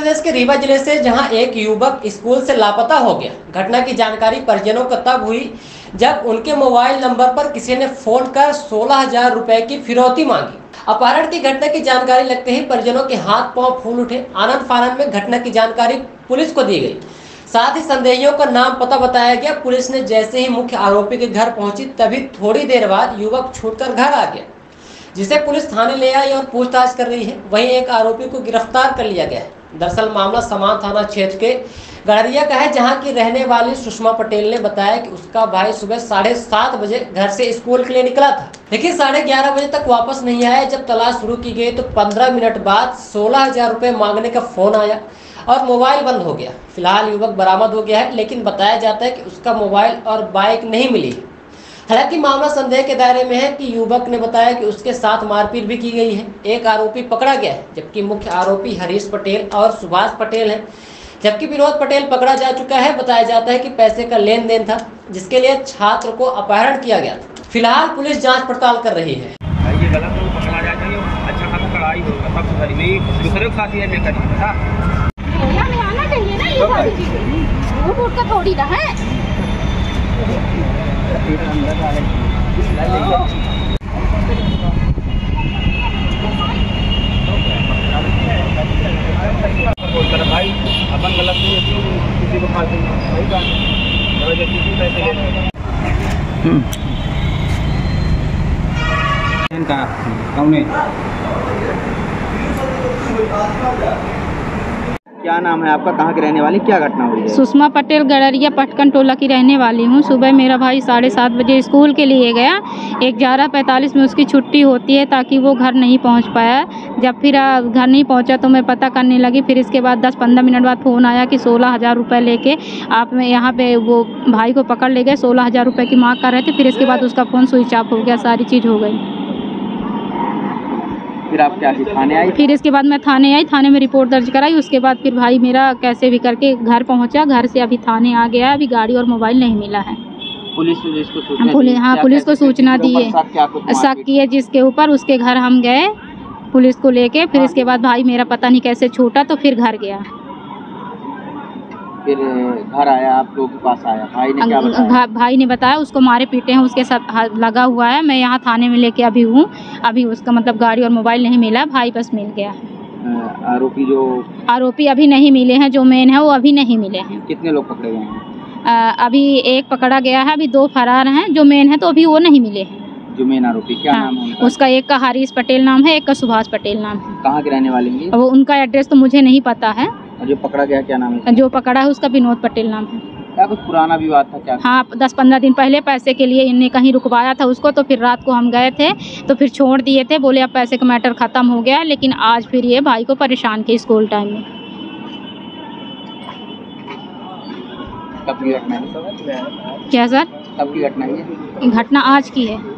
प्रदेश के रीवा जिले से जहां एक युवक स्कूल से लापता हो गया। घटना की जानकारी परिजनों को तब हुई जब उनके मोबाइल नंबर पर किसी ने फोन कर 16,000 रुपए की फिरौती मांगी। अपहरण की घटना की जानकारी लगते ही परिजनों के हाथ पांव फूल उठे। आनंद फानंद में घटना की जानकारी पुलिस को दी गई। साथ ही संदेहियों का नाम पता बताया गया। पुलिस ने जैसे ही मुख्य आरोपी के घर पहुंची तभी थोड़ी देर बाद युवक छूटकर घर आ गया, जिसे पुलिस थाने ले आई और पूछताछ कर रही है। वहीं एक आरोपी को गिरफ्तार कर लिया गया है। दरअसल मामला समान थाना क्षेत्र के गड़रिया का है, जहां की रहने वाली सुषमा पटेल ने बताया कि उसका भाई सुबह 7:30 बजे घर से स्कूल के लिए निकला था, लेकिन 11:30 बजे तक वापस नहीं आया। जब तलाश शुरू की गई तो 15 मिनट बाद 16,000 रुपए मांगने का फोन आया और मोबाइल बंद हो गया। फिलहाल युवक बरामद हो गया है, लेकिन बताया जाता है कि उसका मोबाइल और बाइक नहीं मिली। हालांकि मामला संदेह के दायरे में है कि युवक ने बताया कि उसके साथ मारपीट भी की गई है। एक आरोपी पकड़ा गया है, जबकि मुख्य आरोपी हरीश पटेल और सुभाष पटेल है, जबकि विनोद पटेल पकड़ा जा चुका है। बताया जाता है कि पैसे का लेन देन था, जिसके लिए छात्र को अपहरण किया गया था। फिलहाल पुलिस जाँच पड़ताल कर रही है। ये गलत है, पकड़ा जाए चाहिए, अच्छा खासा कड़ाई होगा, सब घर में दूसरे को खाती है आना चाहिए ना, ये सारी चीजें उठ का थोड़ी ना है। भाई अपन गलत नहीं है, किसी को खाते क्या नाम है आपका, कहाँ के रहने वाली, क्या घटना हुई है? सुषमा पटेल, गड़रिया पटकन टोला की रहने वाली हूँ। सुबह मेरा भाई 7:30 बजे स्कूल के लिए गया। 11:45 में उसकी छुट्टी होती है, ताकि वो घर नहीं पहुँच पाया। जब फिर घर नहीं पहुँचा तो मैं पता करने लगी। फिर इसके बाद 10-15 मिनट बाद फ़ोन आया कि 16,000 रुपये लेके आप यहाँ पे वो भाई को पकड़ ले गए। 16,000 रुपये की मांग कर रहे थे। फिर इसके बाद उसका फ़ोन स्विच ऑफ हो गया, सारी चीज़ हो गई। फिर आप क्या थाने आई? फिर इसके बाद मैं थाने आई, थाने में रिपोर्ट दर्ज कराई। उसके बाद फिर भाई मेरा कैसे भी करके घर पहुंचा। घर से अभी थाने आ गया। अभी गाड़ी और मोबाइल नहीं मिला है। पुलिस को सूचना पुलिस को सूचना दी है। शक की है जिसके ऊपर, उसके घर हम गए पुलिस को लेके। फिर इसके बाद भाई मेरा पता नहीं कैसे छूटा, तो फिर घर गया। फिर घर आया, आप लोगों के पास आया, भाई ने क्या बताया? भाई ने बताया उसको मारे पीटे हैं, उसके साथ लगा हुआ है। मैं यहाँ थाने में लेके अभी हूँ। अभी उसका मतलब गाड़ी और मोबाइल नहीं मिला, भाई बस मिल गया। आरोपी अभी नहीं मिले हैं, जो मेन है वो अभी नहीं मिले हैं। कितने लोग पकड़े गए हैं? अभी एक पकड़ा गया है, अभी 2 फरार हैं। जो मेन है तो अभी वो नहीं मिले हैं। जो मेन आरोपी क्या नाम है उसका? एक का हरीश पटेल नाम है, एक का सुभाष पटेल नाम है। कहाँ के रहने वाले हैं? वो उनका एड्रेस तो मुझे नहीं पता है। और जो पकड़ा गया क्या नाम है? जो पकड़ा है उसका विनोद पटेल नाम है। क्या कुछ पुराना विवाद था क्या? हाँ, 10-15 दिन पहले पैसे के लिए इनने कहीं रुकवाया था उसको। तो फिर रात को हम गए थे तो फिर छोड़ दिए थे, बोले अब पैसे का मैटर ख़त्म हो गया। लेकिन आज फिर ये भाई को परेशान किए स्कूल टाइम में। कब की घटना है? क्या सर? कब की घटना है? घटना आज की है।